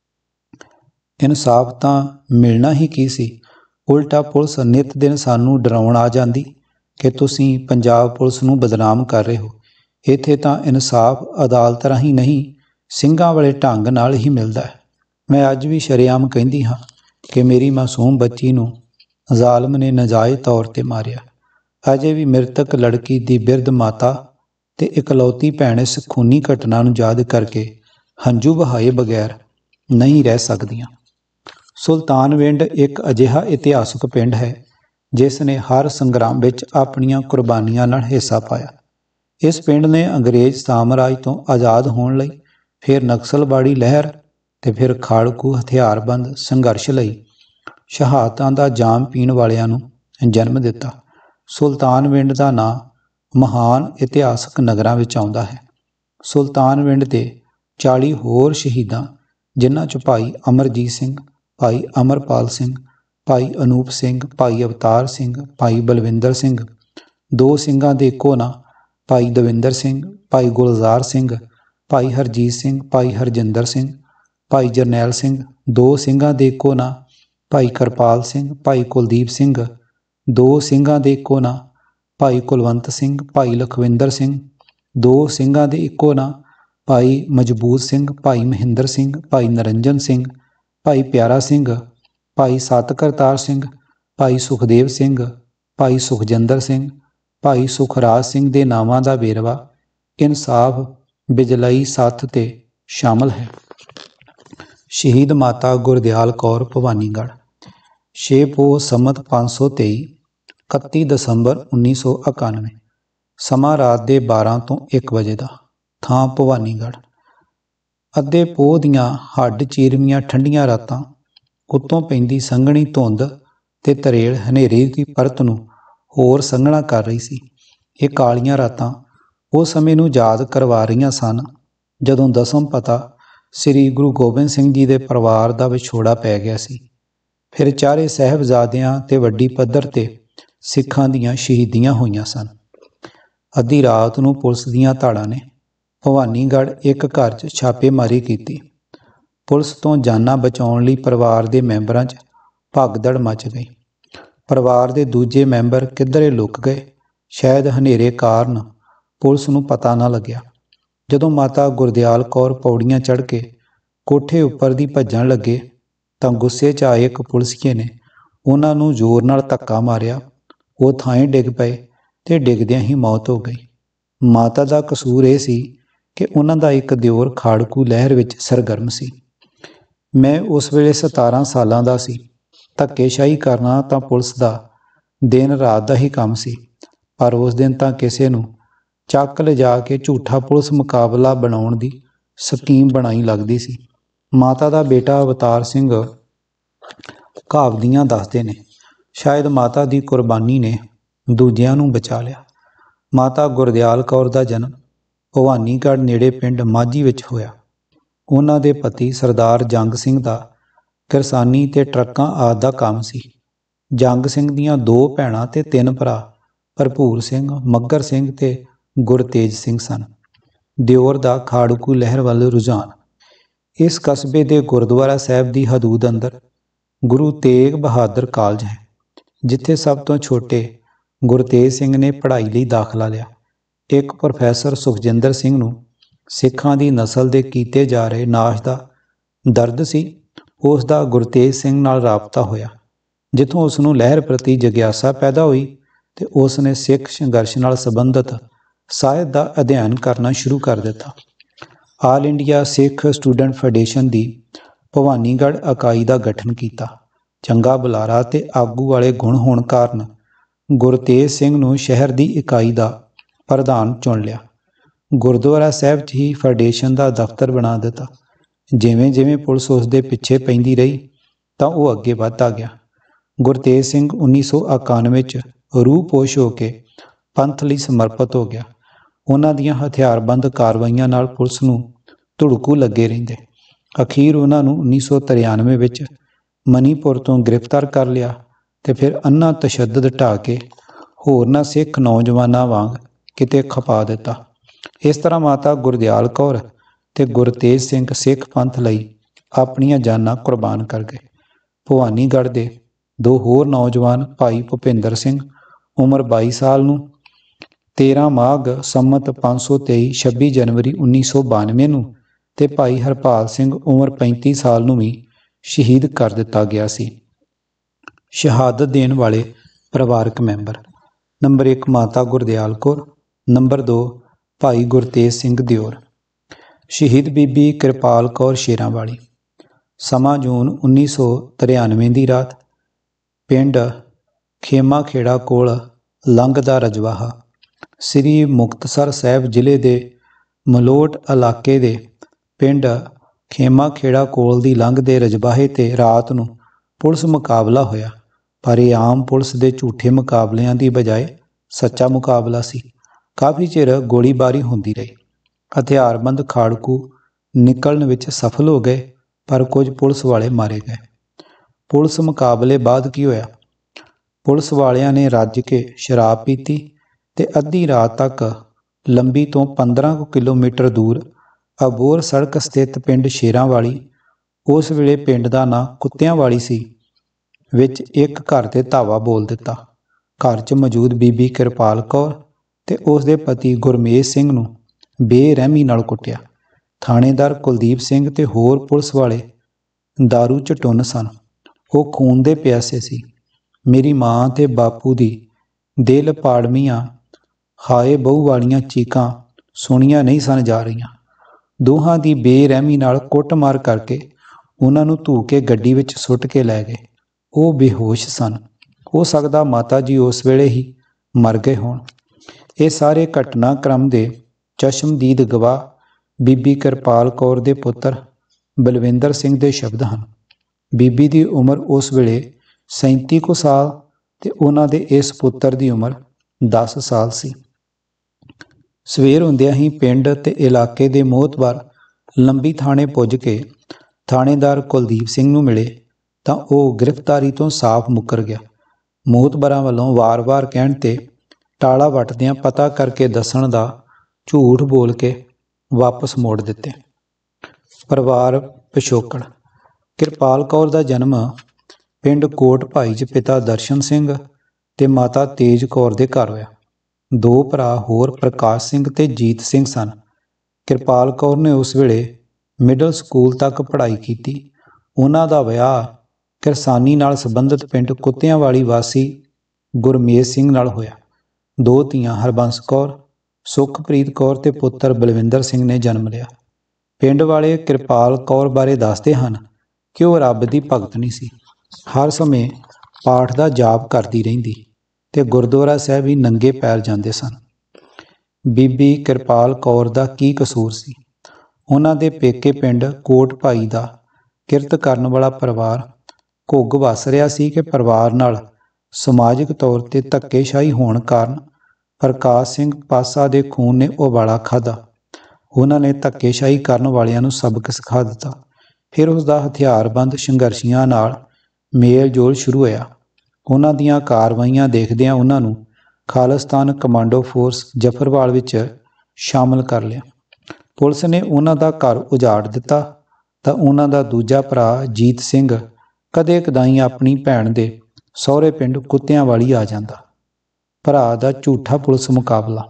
ਇਨਸਾਫ ਤਾਂ ਮਿਲਣਾ ਹੀ ਕੀ ਸੀ, ਉਲਟਾ ਪੁਲਿਸ ਨਿੱਤ ਦਿਨ ਸਾਨੂੰ ਡਰਾਉਣ ਆ ਜਾਂਦੀ ਕਿ ਤੁਸੀਂ ਪੰਜਾਬ ਪੁਲਿਸ ਨੂੰ ਬਦਨਾਮ ਕਰ ਰਹੇ ਹੋ। ਇੱਥੇ ਤਾਂ ਇਨਸਾਫ ਅਦਾਲਤ ਰਾਹੀਂ ਨਹੀਂ, ਸਿੰਘਾਂ ਵਾਲੇ ਢੰਗ ਨਾਲ ਹੀ ਮਿਲਦਾ ਹੈ। ਮੈਂ ਅੱਜ ਵੀ ਸ਼ਰੇਆਮ ਕਹਿੰਦੀ ਹਾਂ ਕਿ ਮੇਰੀ ਮਾਸੂਮ ਬੱਚੀ ਨੂੰ ਜ਼ਾਲਮ ਨੇ ਨਾਜਾਇਜ਼ ਤੌਰ 'ਤੇ ਮਾਰਿਆ। ਅਜੇ ਵੀ ਮ੍ਰਿਤਕ ਲੜਕੀ ਦੀ ਬਿਰਧ ਮਾਤਾ ਤੇ ਇਕਲੌਤੀ ਭੈਣ ਇਸ ਖੂਨੀ ਘਟਨਾ ਨੂੰ ਯਾਦ ਕਰਕੇ ਹੰਝੂ ਵਹਾਏ ਬਗੈਰ ਨਹੀਂ ਰਹਿ ਸਕਦੀਆਂ। ਸੁਲਤਾਨਵਿੰਡ ਇੱਕ ਅਜਿਹਾ ਇਤਿਹਾਸਕ ਪਿੰਡ ਹੈ ਜਿਸ ਨੇ ਹਰ ਸੰਗਰਾਮ ਵਿੱਚ ਆਪਣੀਆਂ ਕੁਰਬਾਨੀਆਂ ਨਾਲ ਹਿੱਸਾ ਪਾਇਆ। ਇਸ ਪਿੰਡ ਨੇ ਅੰਗਰੇਜ਼ ਸਾਮਰਾਜ ਤੋਂ ਆਜ਼ਾਦ ਹੋਣ ਲਈ, ਫਿਰ ਨਕਸਲਬਾੜੀ ਲਹਿਰ ਤੇ ਫਿਰ ਖਾੜਕੂ ਹਥਿਆਰਬੰਦ ਸੰਘਰਸ਼ ਲਈ ਸ਼ਹਾਦਤਾਂ ਦਾ ਜਾਮ ਪੀਣ ਵਾਲਿਆਂ ਨੂੰ ਜਨਮ ਦਿੱਤਾ। ਸੁਲਤਾਨਵਿੰਡ ਦਾ ਨਾਂ ਮਹਾਨ ਇਤਿਹਾਸਕ ਨਗਰਾਂ ਵਿੱਚ ਆਉਂਦਾ ਹੈ। ਸੁਲਤਾਨਵਿੰਡ ਦੇ ਚਾਲੀ ਹੋਰ ਸ਼ਹੀਦਾਂ, ਜਿਨ੍ਹਾਂ 'ਚ ਭਾਈ ਅਮਰਜੀਤ ਸਿੰਘ, ਭਾਈ ਅਮਰਪਾਲ ਸਿੰਘ, ਭਾਈ ਅਨੂਪ ਸਿੰਘ, ਭਾਈ ਅਵਤਾਰ ਸਿੰਘ, ਭਾਈ ਬਲਵਿੰਦਰ ਸਿੰਘ, ਦੋ ਸਿੰਘਾਂ ਦੇ ਇੱਕੋ ਨਾਂ ਭਾਈ ਦਵਿੰਦਰ ਸਿੰਘ, ਭਾਈ ਗੁਲਜ਼ਾਰ ਸਿੰਘ, ਭਾਈ ਹਰਜੀਤ ਸਿੰਘ, ਭਾਈ ਹਰਜਿੰਦਰ ਸਿੰਘ, ਭਾਈ ਜਰਨੈਲ ਸਿੰਘ, ਦੋ ਸਿੰਘਾਂ ਦੇ ਇੱਕੋ ਨਾਂ ਭਾਈ ਕਿਰਪਾਲ ਸਿੰਘ, ਭਾਈ ਕੁਲਦੀਪ ਸਿੰਘ, ਦੋ ਸਿੰਘਾਂ ਦੇ ਇੱਕੋ ਨਾਂ ਭਾਈ ਕੁਲਵੰਤ ਸਿੰਘ, ਭਾਈ ਲਖਵਿੰਦਰ ਸਿੰਘ, ਦੋ ਸਿੰਘਾਂ ਦੇ ਇੱਕੋ ਨਾਂ ਭਾਈ ਮਜ਼ਬੂਤ ਸਿੰਘ, ਭਾਈ ਮਹਿੰਦਰ ਸਿੰਘ, ਭਾਈ ਨਰਿੰਜਨ ਸਿੰਘ, ਭਾਈ ਪਿਆਰਾ ਸਿੰਘ, ਭਾਈ ਸਤ ਕਰਤਾਰ ਸਿੰਘ, ਭਾਈ ਸੁਖਦੇਵ ਸਿੰਘ, ਭਾਈ ਸੁਖਜਿੰਦਰ ਸਿੰਘ, ਭਾਈ ਸੁਖਰਾਜ ਸਿੰਘ ਦੇ ਨਾਵਾਂ ਦਾ ਵੇਰਵਾ ਇਨਸਾਫ ਬਿਜਲਈ ਸੱਥ 'ਤੇ ਸ਼ਾਮਲ ਹੈ। ਸ਼ਹੀਦ ਮਾਤਾ ਗੁਰਦਿਆਲ ਕੌਰ ਭਵਾਨੀਗੜ੍ਹ, ਛੇ ਪੋਹ ਸੰਮਤ ਪੰਜ ਸੌ ਤੇਈ, ਇਕੱਤੀ ਦਸੰਬਰ ਉੱਨੀ ਸੌ ਇਕਾਨਵੇਂ। ਸਮਾਂ ਰਾਤ ਦੇ ਬਾਰਾਂ ਤੋਂ ਇੱਕ ਵਜੇ ਦਾ। ਥਾਂ ਭਵਾਨੀਗੜ੍ਹ। ਅੱਧੇ ਪੋਹ ਦੀਆਂ ਹੱਡ ਚੀਰਵੀਆਂ ਠੰਡੀਆਂ ਰਾਤਾਂ, ਉੱਤੋਂ ਪੈਂਦੀ ਸੰਘਣੀ ਧੁੰਦ ਤੇ ਤਰੇਲ ਹਨੇਰੇ ਦੀ ਪਰਤ ਨੂੰ ਹੋਰ ਸੰਘਣਾ ਕਰ ਰਹੀ ਸੀ। ਇਹ ਕਾਲੀਆਂ ਰਾਤਾਂ ਉਸ ਸਮੇਂ ਨੂੰ ਯਾਦ ਕਰਵਾ ਰਹੀਆਂ ਸਨ ਜਦੋਂ ਦਸਮ ਪਤਾ ਸ੍ਰੀ ਗੁਰੂ ਗੋਬਿੰਦ ਸਿੰਘ ਜੀ ਦੇ ਪਰਿਵਾਰ ਦਾ ਵਿਛੋੜਾ ਪੈ ਗਿਆ ਸੀ। ਫਿਰ ਚਾਰੇ ਸਾਹਿਬਜ਼ਾਦਿਆਂ ਤੇ ਵੱਡੀ ਪੱਧਰ 'ਤੇ ਸਿੱਖਾਂ ਦੀਆਂ ਸ਼ਹੀਦੀਆਂ ਹੋਈਆਂ ਸਨ। ਅੱਧੀ ਰਾਤ ਨੂੰ ਪੁਲਿਸ ਦੀਆਂ ਧਾੜਾਂ ਨੇ ਭਵਾਨੀਗੜ੍ਹ ਇੱਕ ਘਰ 'ਚ ਛਾਪੇਮਾਰੀ ਕੀਤੀ। ਪੁਲਿਸ ਤੋਂ ਜਾਨਾਂ ਬਚਾਉਣ ਲਈ ਪਰਿਵਾਰ ਦੇ ਮੈਂਬਰਾਂ 'ਚ ਭਗਦੜ ਮਚ ਗਈ। ਪਰਿਵਾਰ ਦੇ ਦੂਜੇ ਮੈਂਬਰ ਕਿੱਧਰੇ ਲੁਕ ਗਏ। ਸ਼ਾਇਦ ਹਨੇਰੇ ਕਾਰਨ ਪੁਲਿਸ ਨੂੰ ਪਤਾ ਨਾ ਲੱਗਿਆ। ਜਦੋਂ ਮਾਤਾ ਗੁਰਦਿਆਲ ਕੌਰ ਪੌੜੀਆਂ ਚੜ੍ਹ ਕੇ ਕੋਠੇ ਉੱਪਰ ਦੀ ਭੱਜਣ ਲੱਗੇ ਤਾਂ ਗੁੱਸੇ 'ਚ ਆਏ ਇੱਕ ਪੁਲਿਸੀਏ ਨੇ ਉਹਨਾਂ ਨੂੰ ਜ਼ੋਰ ਨਾਲ ਧੱਕਾ ਮਾਰਿਆ। ਉਹ ਥਾਂਏ ਡਿੱਗ ਪਏ ਤੇ ਡਿੱਗਦਿਆਂ ਹੀ ਮੌਤ ਹੋ ਗਈ। ਮਾਤਾ ਦਾ ਕਸੂਰ ਇਹ ਸੀ ਕਿ ਉਹਨਾਂ ਦਾ ਇੱਕ ਦਿਓਰ ਖਾੜਕੂ ਲਹਿਰ ਵਿੱਚ ਸਰਗਰਮ ਸੀ। ਮੈਂ ਉਸ ਵੇਲੇ ਸਤਾਰਾਂ ਸਾਲਾਂ ਦਾ ਸੀ। ਧੱਕੇਸ਼ਾਹੀ ਕਰਨਾ ਤਾਂ ਪੁਲਿਸ ਦਾ ਦਿਨ ਰਾਤ ਦਾ ਹੀ ਕੰਮ ਸੀ, ਪਰ ਉਸ ਦਿਨ ਤਾਂ ਕਿਸੇ ਨੂੰ ਚੱਕ ਲਿਜਾ ਕੇ ਝੂਠਾ ਪੁਲਿਸ ਮੁਕਾਬਲਾ ਬਣਾਉਣ ਦੀ ਸਕੀਮ ਬਣਾਈ ਲੱਗਦੀ ਸੀ। ਮਾਤਾ ਦਾ ਬੇਟਾ ਅਵਤਾਰ ਸਿੰਘ ਕਹਾਵਦੀਆਂ ਦੱਸਦੇ ਨੇ, ਸ਼ਾਇਦ ਮਾਤਾ ਦੀ ਕੁਰਬਾਨੀ ਨੇ ਦੂਜਿਆਂ ਨੂੰ ਬਚਾ ਲਿਆ। ਮਾਤਾ ਗੁਰਦਿਆਲ ਕੌਰ ਦਾ ਜਨਮ ਭਵਾਨੀਗੜ੍ਹ ਨੇੜੇ ਪਿੰਡ ਮਾਝੀ ਵਿੱਚ ਹੋਇਆ। ਉਹਨਾਂ ਦੇ ਪਤੀ ਸਰਦਾਰ ਜੰਗ ਸਿੰਘ ਦਾ ਕਿਰਸਾਨੀ ਤੇ ਟਰੱਕਾਂ ਆਦਿ ਦਾ ਕੰਮ ਸੀ। ਜੰਗ ਸਿੰਘ ਦੀਆਂ ਦੋ ਭੈਣਾਂ ਤੇ ਤਿੰਨ ਭਰਾ ਭਰਪੂਰ ਸਿੰਘ, ਮੱਘਰ ਸਿੰਘ ਤੇ ਗੁਰਤੇਜ ਸਿੰਘ ਸਨ। ਦਿਓਰ ਦਾ ਖਾੜਕੂ ਲਹਿਰ ਵੱਲ ਰੁਝਾਨ। ਇਸ ਕਸਬੇ ਦੇ ਗੁਰਦੁਆਰਾ ਸਾਹਿਬ ਦੀ ਹਦੂਦ ਅੰਦਰ ਗੁਰੂ ਤੇਗ ਬਹਾਦਰ ਕਾਲਜ ਹੈ, ਜਿੱਥੇ ਸਭ ਤੋਂ ਛੋਟੇ ਗੁਰਤੇਜ ਸਿੰਘ ਨੇ ਪੜ੍ਹਾਈ ਲਈ ਦਾਖਲਾ ਲਿਆ। ਇੱਕ ਪ੍ਰੋਫੈਸਰ ਸੁਖਜਿੰਦਰ ਸਿੰਘ ਨੂੰ ਸਿੱਖਾਂ ਦੀ ਨਸਲ ਦੇ ਕੀਤੇ ਜਾ ਰਹੇ ਨਾਸ਼ ਦਾ ਦਰਦ ਸੀ। ਉਸ ਦਾ ਗੁਰਤੇਜ ਸਿੰਘ ਨਾਲ ਰਾਬਤਾ ਹੋਇਆ, ਜਿੱਥੋਂ ਉਸ ਨੂੰ ਲਹਿਰ ਪ੍ਰਤੀ ਜਗਿਆਸਾ ਪੈਦਾ ਹੋਈ ਤੇ ਉਸ ਨੇ ਸਿੱਖ ਸੰਘਰਸ਼ ਨਾਲ ਸੰਬੰਧਿਤ ਸਾਹਿਤ ਦਾ ਅਧਿਐਨ ਕਰਨਾ ਸ਼ੁਰੂ ਕਰ ਦਿੱਤਾ। All India Sikh student federation ਦੀ ਭਵਾਨੀਗੜ੍ਹ ਇਕਾਈ ਦਾ ਗਠਨ ਕੀਤਾ। ਚੰਗਾ ਬੁਲਾਰਾ ਤੇ ਆਗੂ ਵਾਲੇ ਗੁਣ ਹੋਣ ਕਾਰਨ ਗੁਰਤੇਜ ਸਿੰਘ ਨੂੰ ਸ਼ਹਿਰ ਦੀ ਇਕਾਈ ਦਾ ਪ੍ਰਧਾਨ ਚੁਣ ਲਿਆ। ਗੁਰਦੁਆਰਾ ਸਾਹਿਬ 'ਚ ਹੀ ਫੈਡਰੇਸ਼ਨ ਦਾ ਦਫ਼ਤਰ ਬਣਾ ਦਿੱਤਾ। ਜਿਵੇਂ ਜਿਵੇਂ ਪੁਲਿਸ ਉਸ ਦੇ ਪਿੱਛੇ ਪੈਂਦੀ ਰਹੀ ਤਾਂ ਉਹ ਅੱਗੇ ਵੱਧਦਾ ਗਿਆ। ਗੁਰਤੇਜ ਸਿੰਘ ਉੱਨੀ ਸੌ ਇਕਾਨਵੇਂ 'ਚ ਰੂਹ ਪੋਸ਼ ਹੋ ਕੇ ਪੰਥ ਲਈ ਸਮਰਪਿਤ ਹੋ ਗਿਆ। ਉਹਨਾਂ ਦੀਆਂ ਹਥਿਆਰਬੰਦ ਕਾਰਵਾਈਆਂ ਨਾਲ ਪੁਲਿਸ ਨੂੰ ਧੁੜਕੂ ਲੱਗੇ ਰਹਿੰਦੇ। ਅਖੀਰ ਉਹਨਾਂ ਨੂੰ ਉੱਨੀ ਸੌ ਤਰਿਆਨਵੇਂ ਵਿੱਚ ਮਨੀਪੁਰ ਤੋਂ ਗ੍ਰਿਫਤਾਰ ਕਰ ਲਿਆ ਤੇ ਫਿਰ ਅੰਨਾ ਤਸ਼ੱਦਦ ਢਾਹ ਕੇ ਹੋਰਨਾਂ ਸਿੱਖ ਨੌਜਵਾਨਾਂ ਵਾਂਗ ਕਿਤੇ ਖਪਾ ਦਿੱਤਾ। ਇਸ ਤਰ੍ਹਾਂ ਮਾਤਾ ਗੁਰਦਿਆਲ ਕੌਰ ਤੇ ਗੁਰਤੇਜ ਸਿੰਘ ਸਿੱਖ ਪੰਥ ਲਈ ਆਪਣੀਆਂ ਜਾਨਾਂ ਕੁਰਬਾਨ ਕਰ ਗਏ। ਭਵਾਨੀਗੜ੍ਹ ਦੇ ਦੋ ਹੋਰ ਨੌਜਵਾਨ ਭਾਈ ਭੁਪਿੰਦਰ ਸਿੰਘ ਉਮਰ ਬਾਈ ਸਾਲ ਨੂੰ ਤੇਰ੍ਹਾਂ ਮਾਘ ਸੰਮਤ ਪੰਜ ਸੌ ਤੇਈ ਛੱਬੀ ਜਨਵਰੀ ਉੱਨੀ ਸੌ ਬਾਨਵੇਂ ਨੂੰ ਤੇ ਭਾਈ ਹਰਪਾਲ ਸਿੰਘ ਉਮਰ ਪੈਂਤੀ ਸਾਲ ਨੂੰ ਵੀ ਸ਼ਹੀਦ ਕਰ ਦਿੱਤਾ ਗਿਆ ਸੀ। ਸ਼ਹਾਦਤ ਦੇਣ ਵਾਲੇ ਪਰਿਵਾਰਕ ਮੈਂਬਰ। ਨੰਬਰ ਇੱਕ ਮਾਤਾ ਗੁਰਦਿਆਲ ਕੌਰ। ਨੰਬਰ ਦੋ ਭਾਈ ਗੁਰਤੇਜ ਸਿੰਘ ਦਿਓਰ। ਸ਼ਹੀਦ ਬੀਬੀ ਕਿਰਪਾਲ ਕੌਰ ਸ਼ੇਰਾਂ ਵਾਲੀ। ਸਮਾਂ ਜੂਨ ਉੱਨੀ ਸੌ ਤ੍ਰਿਆਨਵੇਂ ਦੀ ਰਾਤ। ਪਿੰਡ ਖੇਮਾ ਖੇੜਾ ਕੋਲ ਲੰਘਦਾ ਰਜਵਾਹਾ। ਸ੍ਰੀ ਮੁਕਤਸਰ ਸਾਹਿਬ ਜ਼ਿਲ੍ਹੇ ਦੇ ਮਲੋਟ ਇਲਾਕੇ ਦੇ ਪਿੰਡ ਖੇਮਾ ਖੇੜਾ ਕੋਲ ਦੀ ਲੰਘਦੇ ਰਜਵਾਹੇ 'ਤੇ ਰਾਤ ਨੂੰ ਪੁਲਿਸ ਮੁਕਾਬਲਾ ਹੋਇਆ, ਪਰ ਇਹ ਆਮ ਪੁਲਿਸ ਦੇ ਝੂਠੇ ਮੁਕਾਬਲਿਆਂ ਦੀ ਬਜਾਏ ਸੱਚਾ ਮੁਕਾਬਲਾ ਸੀ। ਕਾਫੀ ਚਿਰ ਗੋਲੀਬਾਰੀ ਹੁੰਦੀ ਰਹੀ। ਹਥਿਆਰਬੰਦ ਖਾੜਕੂ ਨਿਕਲਣ ਵਿੱਚ ਸਫਲ ਹੋ ਗਏ, ਪਰ ਕੁਝ ਪੁਲਿਸ ਵਾਲੇ ਮਾਰੇ ਗਏ। ਪੁਲਿਸ ਮੁਕਾਬਲੇ ਬਾਅਦ ਕੀ ਹੋਇਆ? ਪੁਲਿਸ ਵਾਲਿਆਂ ਨੇ ਰੱਜ ਕੇ ਸ਼ਰਾਬ ਪੀਤੀ ਤੇ ਅੱਧੀ ਰਾਤ ਤੱਕ ਲੰਬੀ ਤੋਂ ਪੰਦਰਾਂ ਕੁ ਕਿਲੋਮੀਟਰ ਦੂਰ ਅਬੋਹਰ ਸੜਕ ਸਥਿਤ ਪਿੰਡ ਸ਼ੇਰਾਂ ਵਾਲੀ, ਉਸ ਵੇਲੇ ਪਿੰਡ ਦਾ ਨਾਂ ਕੁੱਤਿਆਂ ਵਾਲੀ ਸੀ, ਵਿੱਚ ਇੱਕ ਘਰ 'ਤੇ ਧਾਵਾ ਬੋਲ ਦਿੱਤਾ। ਘਰ 'ਚ ਮੌਜੂਦ ਬੀਬੀ ਕਿਰਪਾਲ ਕੌਰ ਤੇ ਉਸ ਦੇ ਪਤੀ ਗੁਰਮੇਜ ਸਿੰਘ ਨੂੰ ਬੇਰਹਿਮੀ ਨਾਲ ਕੁੱਟਿਆ। ਥਾਣੇਦਾਰ ਕੁਲਦੀਪ ਸਿੰਘ ਤੇ ਹੋਰ ਪੁਲਿਸ ਵਾਲੇ ਦਾਰੂ 'ਚ ਟੁੰਨ ਸਨ। ਉਹ ਖੂਨ ਦੇ ਪਿਆਸੇ ਸੀ। ਮੇਰੀ ਮਾਂ ਤੇ ਬਾਪੂ ਦੀ ਦਿਲ ਪਾੜਵੀਆਂ ਹਾਏ ਬਹੂ ਵਾਲੀਆਂ ਚੀਕਾਂ ਸੁਣੀਆਂ ਨਹੀਂ ਸਨ ਜਾ ਰਹੀਆਂ। ਦੋਹਾਂ ਦੀ ਬੇਰਹਿਮੀ ਨਾਲ ਕੁੱਟਮਾਰ ਕਰਕੇ ਉਹਨਾਂ ਨੂੰ ਧੂ ਕੇ ਗੱਡੀ ਵਿੱਚ ਸੁੱਟ ਕੇ ਲੈ ਗਏ। ਉਹ ਬੇਹੋਸ਼ ਸਨ। ਹੋ ਸਕਦਾ ਮਾਤਾ ਜੀ ਉਸ ਵੇਲੇ ਹੀ ਮਰ ਗਏ ਹੋਣ। ਇਹ ਸਾਰੇ ਘਟਨਾਕ੍ਰਮ ਦੇ ਚਸ਼ਮਦੀਦ ਗਵਾਹ ਬੀਬੀ ਕਿਰਪਾਲ ਕੌਰ ਦੇ ਪੁੱਤਰ ਬਲਵਿੰਦਰ ਸਿੰਘ ਦੇ ਸ਼ਬਦ ਹਨ। ਬੀਬੀ ਦੀ ਉਮਰ ਉਸ ਵੇਲੇ ਸੈਂਤੀ ਕੁ ਸਾਲ ਤੇ ਉਹਨਾਂ ਦੇ ਇਸ ਪੁੱਤਰ ਦੀ ਉਮਰ ਦਸ ਸਾਲ ਸੀ। ਸਵੇਰ ਹੁੰਦਿਆਂ ਹੀ ਪਿੰਡ ਤੇ ਇਲਾਕੇ ਦੇ ਮੋਹਤਬਾਰ ਲੰਬੀ ਥਾਣੇ ਪੁੱਜ ਕੇ ਥਾਣੇਦਾਰ ਕੁਲਦੀਪ ਸਿੰਘ ਨੂੰ ਮਿਲੇ ਤਾਂ ਉਹ ਗ੍ਰਿਫਤਾਰੀ ਤੋਂ ਸਾਫ਼ ਮੁੱਕਰ ਗਿਆ। ਮੋਹਤਬਾਰਾਂ ਵੱਲੋਂ ਵਾਰ-ਵਾਰ ਕਹਿਣ 'ਤੇ ਟਾਲਾ ਵੱਟਦਿਆਂ ਪਤਾ ਕਰਕੇ ਦੱਸਣ ਦਾ ਝੂਠ ਬੋਲ ਕੇ ਵਾਪਸ ਮੋੜ ਦਿੱਤੇ। ਪਰਿਵਾਰ ਪਿਛੋਕੜ। ਕਿਰਪਾਲ ਕੌਰ ਦਾ ਜਨਮ ਪਿੰਡ ਕੋਟ ਭਾਈ 'ਚ ਪਿਤਾ ਦਰਸ਼ਨ ਸਿੰਘ ਤੇ ਮਾਤਾ ਤੇਜ ਕੌਰ ਦੇ ਘਰ ਹੋਇਆ। ਦੋ ਭਰਾ ਹੋਰ ਪ੍ਰਕਾਸ਼ ਸਿੰਘ ਤੇ ਜੀਤ ਸਿੰਘ ਸਨ। ਕਿਰਪਾਲ ਕੌਰ ਨੇ ਉਸ ਵੇਲੇ ਮਿਡਲ ਸਕੂਲ ਤੱਕ ਪੜ੍ਹਾਈ ਕੀਤੀ। ਉਹਨਾਂ ਦਾ ਵਿਆਹ ਕਿਰਸਾਨੀ ਨਾਲ ਸੰਬੰਧਿਤ ਪਿੰਡ ਕੁੱਤਿਆਂ ਵਾਲੀ ਵਾਸੀ ਗੁਰਮੇਜ ਸਿੰਘ ਨਾਲ ਹੋਇਆ। ਦੋ ਧੀਆਂ ਹਰਬੰਸ ਕੌਰ, ਸੁਖਪ੍ਰੀਤ ਕੌਰ ਤੇ ਪੁੱਤਰ ਬਲਵਿੰਦਰ ਸਿੰਘ ਨੇ ਜਨਮ ਲਿਆ। ਪਿੰਡ ਵਾਲੇ ਕਿਰਪਾਲ ਕੌਰ ਬਾਰੇ ਦੱਸਦੇ ਹਨ ਕਿ ਉਹ ਰੱਬ ਦੀ ਭਗਤਣੀ ਸੀ। ਹਰ ਸਮੇਂ ਪਾਠ ਦਾ ਜਾਪ ਕਰਦੀ ਰਹਿੰਦੀ ਤੇ ਗੁਰਦੁਆਰਾ ਸਾਹਿਬ ਵੀ ਨੰਗੇ ਪੈਰ ਜਾਂਦੇ ਸਨ। ਬੀਬੀ ਕਿਰਪਾਲ ਕੌਰ ਦਾ ਕੀ ਕਸੂਰ ਸੀ? ਉਹਨਾਂ ਦੇ ਪੇਕੇ ਪਿੰਡ ਕੋਟ ਭਾਈ ਦਾ ਕਿਰਤ ਕਰਨ ਵਾਲਾ ਪਰਿਵਾਰ ਘੁੱਗ ਵਸ ਰਿਹਾ ਸੀ ਕਿ ਪਰਿਵਾਰ ਨਾਲ ਸਮਾਜਿਕ ਤੌਰ 'ਤੇ ਧੱਕੇਸ਼ਾਹੀ ਹੋਣ ਕਾਰਨ ਪ੍ਰਕਾਸ਼ ਸਿੰਘ ਪਾਸਾ ਦੇ ਖੂਨ ਨੇ ਉਬਾਲਾ ਖਾਧਾ। ਉਹਨਾਂ ਨੇ ਧੱਕੇਸ਼ਾਹੀ ਕਰਨ ਵਾਲਿਆਂ ਨੂੰ ਸਬਕ ਸਿਖਾ ਦਿੱਤਾ। ਫਿਰ ਉਸ ਦਾ ਹਥਿਆਰਬੰਦ ਸੰਘਰਸ਼ੀਆਂ ਨਾਲ ਮੇਲ ਜੋਲ ਸ਼ੁਰੂ ਹੋਇਆ। ਉਹਨਾਂ ਦੀਆਂ ਕਾਰਵਾਈਆਂ ਦੇਖਦਿਆਂ ਉਹਨਾਂ ਨੂੰ ਖਾਲਿਸਤਾਨ ਕਮਾਂਡੋ ਫੋਰਸ ਜਫਰਵਾਲ ਵਿੱਚ ਸ਼ਾਮਲ ਕਰ ਲਿਆ। ਪੁਲਿਸ ਨੇ ਉਹਨਾਂ ਦਾ ਘਰ ਉਜਾੜ ਦਿੱਤਾ ਤਾਂ ਉਹਨਾਂ ਦਾ ਦੂਜਾ ਭਰਾ ਜੀਤ ਸਿੰਘ ਕਦੇ ਕਦਾਈ ਆਪਣੀ ਭੈਣ ਦੇ ਸਹੁਰੇ ਪਿੰਡ ਕੁੱਤਿਆਂ ਵਾਲੀ ਆ ਜਾਂਦਾ। ਭਰਾ ਦਾ ਝੂਠਾ ਪੁਲਿਸ ਮੁਕਾਬਲਾ।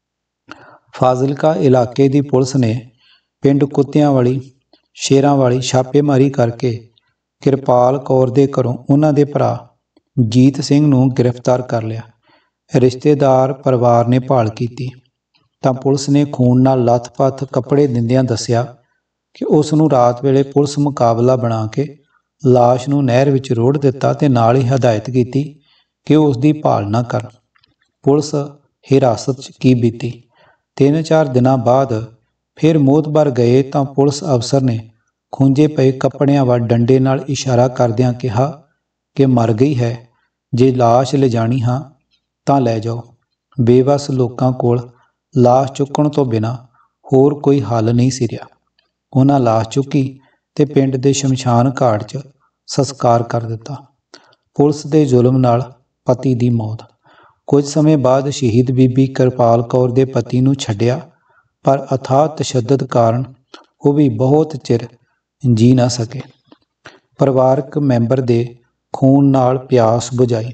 ਫਾਜ਼ਿਲਕਾ ਇਲਾਕੇ ਦੀ ਪੁਲਿਸ ਨੇ ਪਿੰਡ ਕੁੱਤਿਆਂ ਵਾਲੀ ਸ਼ੇਰਾਂ ਵਾਲੀ ਛਾਪੇਮਾਰੀ ਕਰਕੇ ਕਿਰਪਾਲ ਕੌਰ ਦੇ ਘਰੋਂ ਉਹਨਾਂ ਦੇ ਭਰਾ ਜੀਤ ਸਿੰਘ ਨੂੰ ਗ੍ਰਿਫਤਾਰ ਕਰ ਲਿਆ। ਰਿਸ਼ਤੇਦਾਰ ਪਰਿਵਾਰ ਨੇ ਭਾਲ ਕੀਤੀ ਤਾਂ ਪੁਲਿਸ ਨੇ ਖੂਨ ਨਾਲ ਲੱਥ-ਪੱਥ ਕੱਪੜੇ ਦਿੰਦਿਆਂ ਦੱਸਿਆ ਕਿ ਉਸ ਨੂੰ ਰਾਤ ਵੇਲੇ ਪੁਲਿਸ ਮੁਕਾਬਲਾ ਬਣਾ ਕੇ ਲਾਸ਼ ਨੂੰ ਨਹਿਰ ਵਿੱਚ ਰੋੜ ਦਿੱਤਾ ਤੇ ਨਾਲ ਹੀ ਹਦਾਇਤ ਕੀਤੀ ਕਿ ਉਸ ਦੀ ਭਾਲ ਨਾ ਕਰਨ। ਪੁਲਿਸ ਹਿਰਾਸਤ 'ਚ ਕੀ ਬੀਤੀ। ਤਿੰਨ ਚਾਰ ਦਿਨਾਂ ਬਾਅਦ ਫਿਰ ਮੋਹਤਬਾਰ ਗਏ ਤਾਂ ਪੁਲਿਸ ਅਫਸਰ ਨੇ ਖੂੰਜੇ ਪਏ ਕੱਪੜਿਆਂ ਵੱਲ ਡੰਡੇ ਨਾਲ ਇਸ਼ਾਰਾ ਕਰਦਿਆਂ ਕਿਹਾ ਕਿ ਮਰ ਗਈ ਹੈ, ਜੇ ਲਾਸ਼ ਲਿਜਾਣੀ ਹਾਂ ਤਾਂ ਲੈ ਜਾਓ। ਬੇਵੱਸ ਲੋਕਾਂ ਕੋਲ ਲਾਸ਼ ਚੁੱਕਣ ਤੋਂ ਬਿਨਾਂ ਹੋਰ ਕੋਈ ਹੱਲ ਨਹੀਂ ਸੀ ਰਿਹਾ। ਉਹਨਾਂ ਲਾਸ਼ ਚੁੱਕੀ ਤੇ ਪਿੰਡ ਦੇ ਸ਼ਮਸ਼ਾਨ ਘਾਟ 'ਚ ਸੰਸਕਾਰ ਕਰ ਦਿੱਤਾ। ਪੁਲਿਸ ਦੇ ਜ਼ੁਲਮ ਨਾਲ ਪਤੀ ਦੀ ਮੌਤ। ਕੁਝ ਸਮੇਂ ਬਾਅਦ ਸ਼ਹੀਦ ਬੀਬੀ ਕਿਰਪਾਲ ਕੌਰ ਦੇ ਪਤੀ ਨੂੰ ਛੱਡਿਆ, ਪਰ ਅਥਾਹ ਤਸ਼ੱਦਦ ਕਾਰਨ ਉਹ ਵੀ ਬਹੁਤ ਚਿਰ ਜੀ ਨਾ ਸਕੇ। ਪਰਿਵਾਰਕ ਮੈਂਬਰ ਦੇ ਖੂਨ ਨਾਲ ਪਿਆਸ ਬੁਝਾਈ।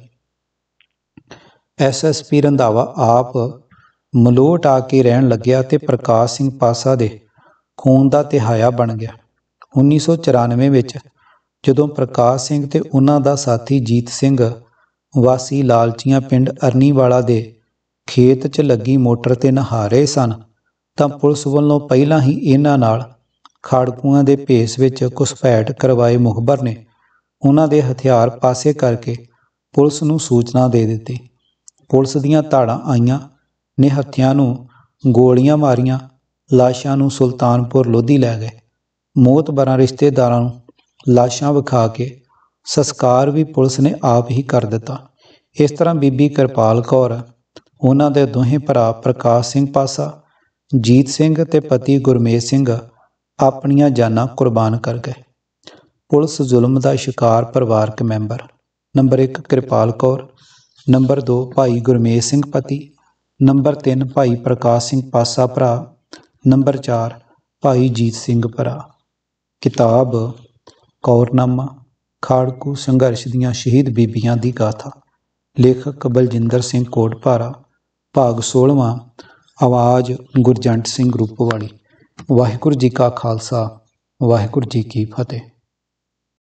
ਐਸ ਐਸ ਪੀ ਰੰਧਾਵਾ ਆਪ ਮਲੋਟ ਆ ਕੇ ਰਹਿਣ ਲੱਗਿਆ ਤੇ ਪ੍ਰਕਾਸ਼ ਸਿੰਘ ਪਾਸਾ ਦੇ ਖੂਨ ਦਾ ਤਿਹਾਇਆ ਬਣ ਗਿਆ। ਉੱਨੀ ਸੌ ਚੁਰਾਨਵੇਂ ਵਿੱਚ ਜਦੋਂ ਪ੍ਰਕਾਸ਼ ਸਿੰਘ ਤੇ ਉਹਨਾਂ ਦਾ ਸਾਥੀ ਜੀਤ ਸਿੰਘ ਵਾਸੀ ਲਾਲਚੀਆਂ ਪਿੰਡ ਅਰਨੀਵਾਲਾ ਦੇ ਖੇਤ 'ਚ ਲੱਗੀ ਮੋਟਰ 'ਤੇ ਨਹਾ ਰਹੇ ਸਨ ਤਾਂ ਪੁਲਿਸ ਵੱਲੋਂ ਪਹਿਲਾਂ ਹੀ ਇਹਨਾਂ ਨਾਲ ਖਾੜਕੂਆਂ ਦੇ ਭੇਸ ਵਿੱਚ ਘੁਸਪੈਠ ਕਰਵਾਏ ਮੁਖਬਰ ਨੇ ਉਹਨਾਂ ਦੇ ਹਥਿਆਰ ਪਾਸੇ ਕਰਕੇ ਪੁਲਿਸ ਨੂੰ ਸੂਚਨਾ ਦੇ ਦਿੱਤੀ। ਪੁਲਿਸ ਦੀਆਂ ਧਾੜਾਂ ਆਈਆਂ, ਨਿਹੱਥਿਆਂ ਨੂੰ ਗੋਲੀਆਂ ਮਾਰੀਆਂ, ਲਾਸ਼ਾਂ ਨੂੰ ਸੁਲਤਾਨਪੁਰ ਲੋਧੀ ਲੈ ਗਏ। ਮੋਤਬਰਾਂ ਰਿਸ਼ਤੇਦਾਰਾਂ ਨੂੰ ਲਾਸ਼ਾਂ ਵਿਖਾ ਕੇ ਸੰਸਕਾਰ ਵੀ ਪੁਲਿਸ ਨੇ ਆਪ ਹੀ ਕਰ ਦਿੱਤਾ। ਇਸ ਤਰ੍ਹਾਂ ਬੀਬੀ ਕਿਰਪਾਲ ਕੌਰ, ਉਹਨਾਂ ਦੇ ਦੋਹੇਂ ਭਰਾ ਪ੍ਰਕਾਸ਼ ਸਿੰਘ ਪਾਸਾ, ਜੀਤ ਸਿੰਘ ਤੇ ਪਤੀ ਗੁਰਮੇਜ ਸਿੰਘ ਆਪਣੀਆਂ ਜਾਨਾਂ ਕੁਰਬਾਨ ਕਰ ਗਏ। ਪੁਲਿਸ ਜ਼ੁਲਮ ਦਾ ਸ਼ਿਕਾਰ ਪਰਿਵਾਰਕ ਮੈਂਬਰ। ਨੰਬਰ ਇੱਕ ਕਿਰਪਾਲ ਕੌਰ, ਨੰਬਰ ਦੋ ਭਾਈ ਗੁਰਮੇਜ ਸਿੰਘ ਪਤੀ, ਨੰਬਰ ਤਿੰਨ ਭਾਈ ਪ੍ਰਕਾਸ਼ ਸਿੰਘ ਪਾਸਾ ਭਰਾ, ਨੰਬਰ ਚਾਰ ਭਾਈ ਜੀਤ ਸਿੰਘ ਭਰਾ। ਕਿਤਾਬ ਕੌਰਨਾਮਾ ਖਾੜਕੂ ਸੰਘਰਸ਼ ਦੀਆਂ ਸ਼ਹੀਦ ਬੀਬੀਆਂ ਦੀ ਗਾਥਾ, ਲੇਖਕ ਬਲਜਿੰਦਰ ਸਿੰਘ ਕੋਟਭਾਰਾ, ਭਾਗ ਸੋਲ੍ਹਵਾਂ। ਆਵਾਜ਼ ਗੁਰਜੰਟ ਸਿੰਘ ਰੂਪੋਵਾਲੀ। ਵਾਹਿਗੁਰੂ ਜੀ ਕਾ ਖਾਲਸਾ, ਵਾਹਿਗੁਰੂ ਜੀ ਕੀ ਫਤਿਹ।